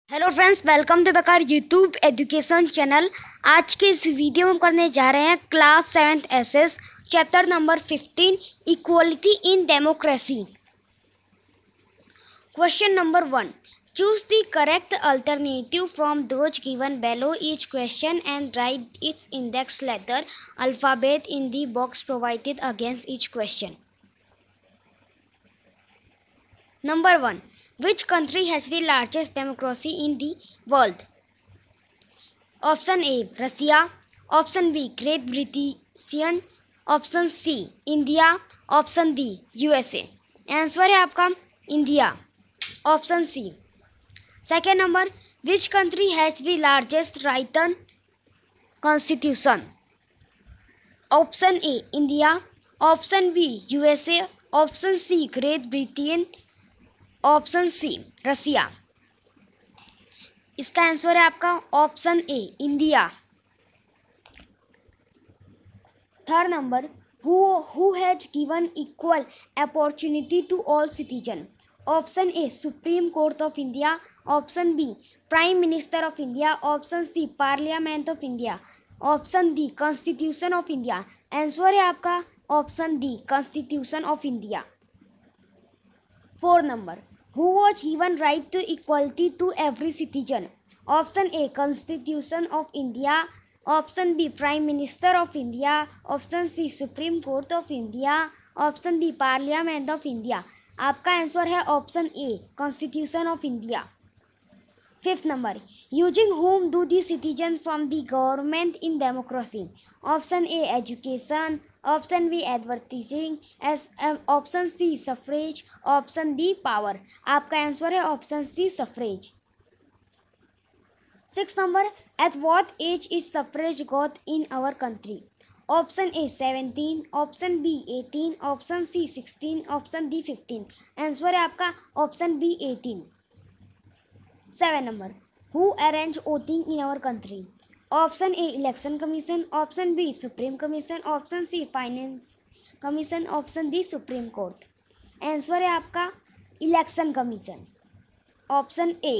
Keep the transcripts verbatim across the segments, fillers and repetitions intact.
Hello friends, welcome to बेकार YouTube education channel. आज के इस वीडियो में करने जा रहे हैं class seventh SS chapter number fifteen, equality in democracy. Question number one, choose the correct alternative from those given below each question and write its index letter alphabet in the box provided against each question. Number one, which country has the largest democracy in the world? Option A, Russia. Option B, Great Britain. Option C, India. Option D, U S A. Answer है आपका India, option C. Second number, which country has the largest written constitution? Option A, India. Option B, USA. Option C, great Britain. Option C, Russia. इसका answer है आपका option A, India. Third number, who who has given equal opportunity to all citizen? Option A, supreme court of India. Option B, prime minister of India. Option C, parliament of India. Option D, constitution of India. Answer है आपका option D, constitution of India. Four number, who was given right to equality to every citizen? Option A, Constitution of India. Option B, Prime Minister of India. Option C, Supreme Court of India. Option D, Parliament of India. आपका answer है option A, Constitution of India. Fifth number, using whom do the citizen from the government in democracy? Option A, education. Option B, advertising. S option C, suffrage. Option D, power. आपका answer है option C, suffrage. Six number, at what age is suffrage got in our country? Option A, seventeen. Option B, eighteen. Option C, sixteen. Option D, fifteen. Answer है आपका option B, eighteen. Seven number, who arrange voting in our country? Option A, election commission. Option B, supreme commission. Option C, finance commission. Option D, supreme court. Answer है आपका election commission, option A.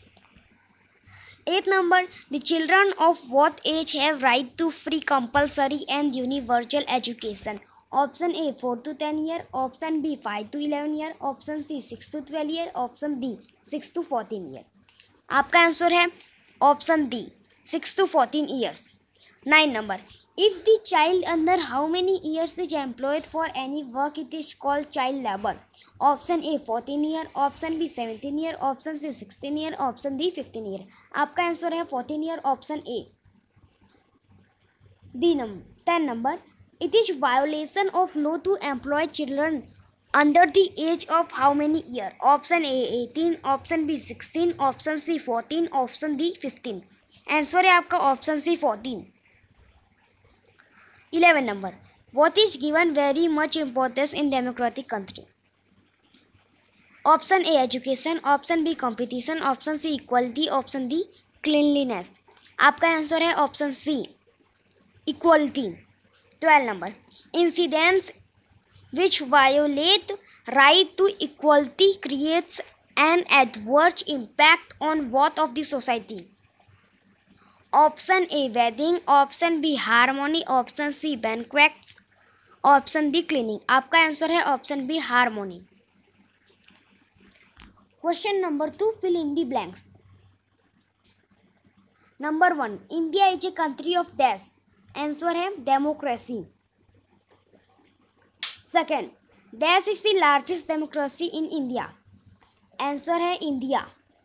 Eight number, the children of what age have right to free compulsory and universal education? Option A, four to ten year. Option B, five to eleven year. Option C, six to twelve year. Option D, six to fourteen year. आपका answer है option D, six to fourteen years. Nine number, if the child under how many years is employed for any work it is called child labour? Option A, fourteen year. Option B, seventeen year. Option C, sixteen year. Option D, fifteen year. आपका answer है fourteen year, option A. D number ten number, it is violation of law to employ children under the age of how many year? Option A, eighteen. Option B, sixteen. Option C, fourteen. Option D, fifteen. Answer है आपका option C, fourteen. Eleven number, what is given very much importance in democratic country? Option A, education. Option B, competition. Option C, equality. Option D, cleanliness. आपका answer है option C, equality. Twelve number, incidents which violate right to equality creates an adverse impact on what of the society? Option A, wedding. Option B, harmony. Option C, banquets. Option D, cleaning. आपका answer है option B, harmony. Question number two, fill in the blanks. Number one, India is a country of dash? Answer है democracy. Second, dash is the largest democracy in India? Answer है India.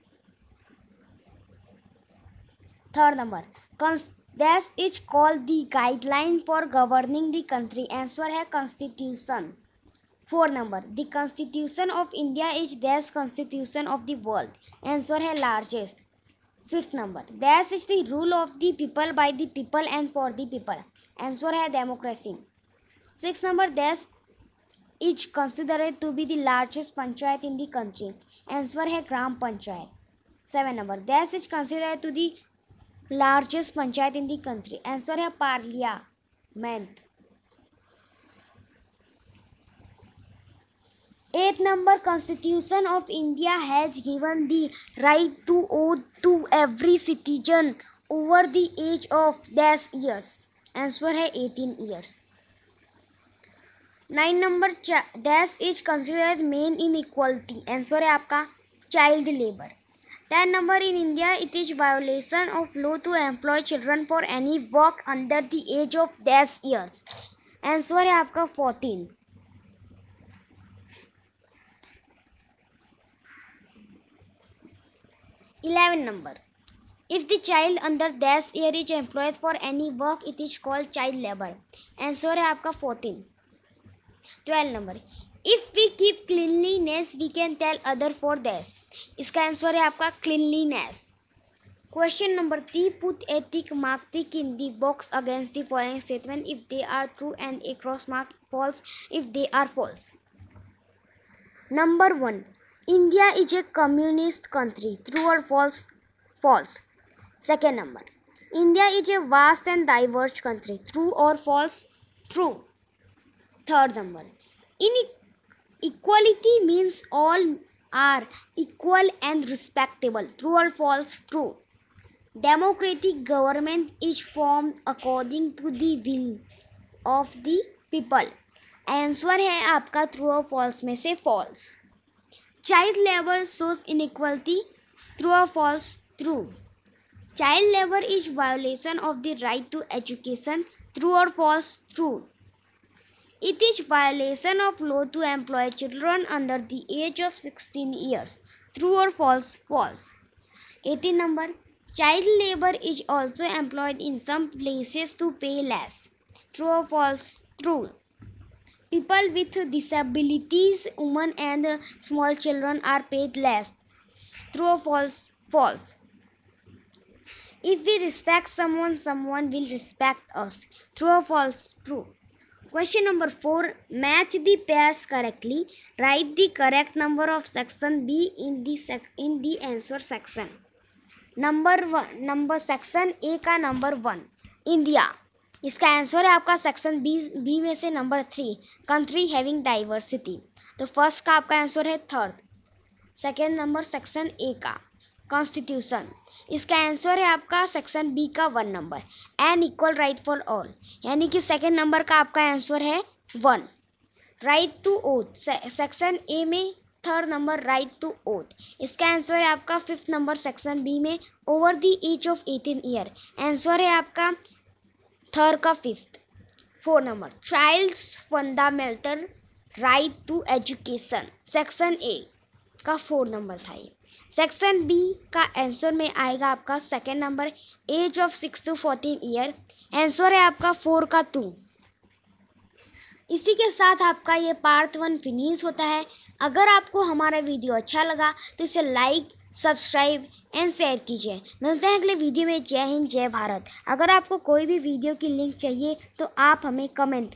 Third number, dash is called the guideline for governing the country? Answer है constitution. Four number, the constitution of India is dash constitution of the world? Answer है largest. Fifth number, dash is the rule of the people by the people and for the people? Answer है democracy. Six number, dash is considered to be the largest panchayat in the country? Answer है gram panchayat. Seven number, dash is considered to the largest panchayat in the country? Answer है parliament. Eighth number, Constitution of India has given the right to vote every citizen over the age of dash years, answer है eighteen years. Nine number, dash is considered main in equality, answer है आपका child labour. Ten number, in India it is violation of law to employ children for any work under the age of dash years, answer है आपका fourteen. Eleven number, if the child under dash year is employed for any work it is called child labor, answer है आपका fourteen. Twelve number, if we keep cleanliness we can tell other for dash, इसका answer है आपका cleanliness। Question number three, put a tick mark tick in the box against the following statement if they are true and a cross mark false if they are false। Number one, India is a communist country, true or false? False। Second number, India is a vast and diverse country, true or false? True। Third number, inequality means all are equal and respectable, true or false? True। Democratic government is formed according to the will of the people, answer है आपका true और false में से false. Child labour shows inequality, true or false? True। Child labor is violation of the right to education, true or false? True। It is violation of law to employ children under the age of sixteen years, true or false? False। eighteen number, child labor is also employed in some places to pay less, true or false? True। People with disabilities, women and small children are paid less, true or false? False। If we respect someone, someone will respect us, true or false? True। Question number four, match the pairs correctly, write the correct number of section B in the sec in the answer section। Number one, number section A का number one India, इसका answer है आपका section B B में से number three, country having diversity. तो first का आपका answer है third. Second number section A का कॉन्स्टिट्यूशन, इसका आंसर है आपका सेक्शन बी का one number, an equal right for all, यानी कि सेकेंड नंबर का आपका आंसर है one. Right to oath, section A में third number right to oath, इसका आंसर है आपका फिफ्थ नंबर सेक्शन बी में over the age of eighteen year, answer है आपका थर्ड का fifth. Four number, child's fundamental right to education, section A का four number था ये। सेक्शन बी का आंसर में आएगा आपका second number, age of six to fourteen year, answer है आपका फोर का टू। इसी के साथ आपका ये पार्ट वन फिनिश होता है। अगर आपको हमारा वीडियो अच्छा लगा तो इसे लाइक, सब्सक्राइब एंड शेयर कीजिए। मिलते हैं अगले वीडियो में। जय हिंद, जय भारत। अगर आपको कोई भी वीडियो की लिंक चाहिए तो आप हमें कमेंट